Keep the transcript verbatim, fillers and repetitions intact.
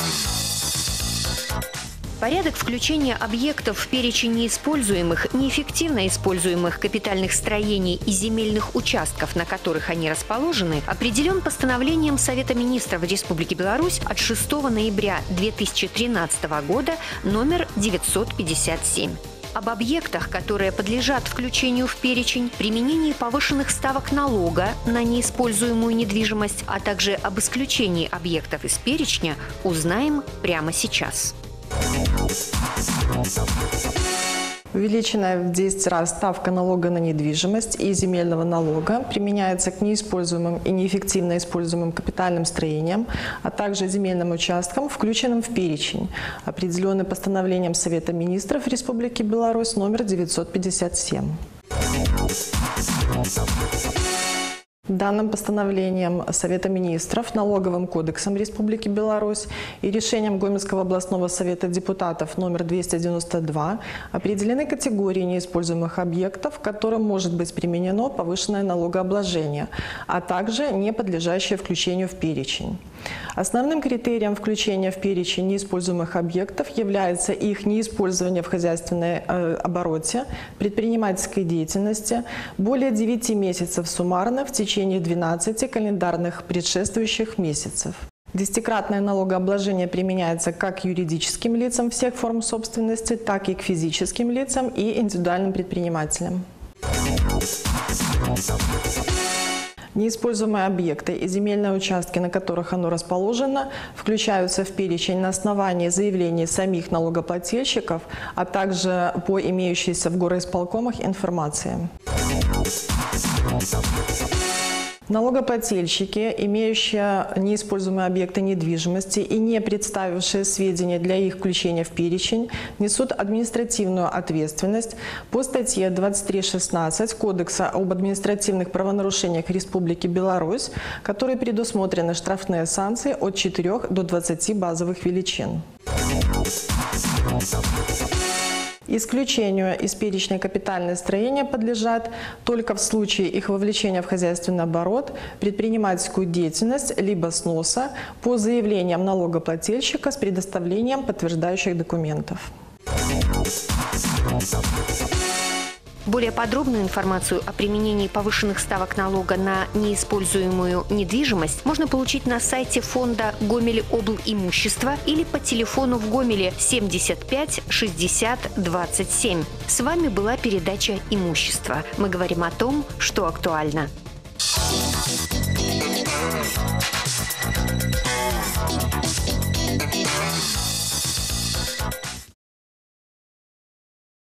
Порядок включения объектов в перечень неиспользуемых, неэффективно используемых капитальных строений и земельных участков, на которых они расположены, определен постановлением Совета министров Республики Беларусь от шестого ноября две тысячи тринадцатого года номер девятьсот пятьдесят семь. Об объектах, которые подлежат включению в перечень, применении повышенных ставок налога на неиспользуемую недвижимость, а также об исключении объектов из перечня узнаем прямо сейчас. Увеличенная в десять раз ставка налога на недвижимость и земельного налога применяется к неиспользуемым и неэффективно используемым капитальным строениям, а также земельным участкам, включенным в перечень, определенный постановлением Совета министров Республики Беларусь номер девятьсот пятьдесят семь. Данным постановлением Совета министров, Налоговым кодексом Республики Беларусь и решением Гомельского областного совета депутатов номер двести девяносто два определены категории неиспользуемых объектов, к которым может быть применено повышенное налогообложение, а также не подлежащее включению в перечень. Основным критерием включения в перечень неиспользуемых объектов является их неиспользование в хозяйственной э, обороте, предпринимательской деятельности более девяти месяцев суммарно в течение двенадцати календарных предшествующих месяцев. Десятикратное налогообложение применяется как к юридическим лицам всех форм собственности, так и к физическим лицам и индивидуальным предпринимателям. Неиспользуемые объекты и земельные участки, на которых оно расположено, включаются в перечень на основании заявлений самих налогоплательщиков, а также по имеющейся в горосполкомах информации. Налогоплательщики, имеющие неиспользуемые объекты недвижимости и не представившие сведения для их включения в перечень, несут административную ответственность по статье двадцать три шестнадцать Кодекса об административных правонарушениях Республики Беларусь, которой предусмотрены штрафные санкции от четырёх до двадцати базовых величин. Исключению из перечня капитальные строения подлежат только в случае их вовлечения в хозяйственный оборот, предпринимательскую деятельность либо сноса по заявлениям налогоплательщика с предоставлением подтверждающих документов. Более подробную информацию о применении повышенных ставок налога на неиспользуемую недвижимость можно получить на сайте фонда Гомель-Облимущество или по телефону в Гомеле семьдесят пять шестьдесят двадцать семь. С вами была передача «Имущество». Мы говорим о том, что актуально.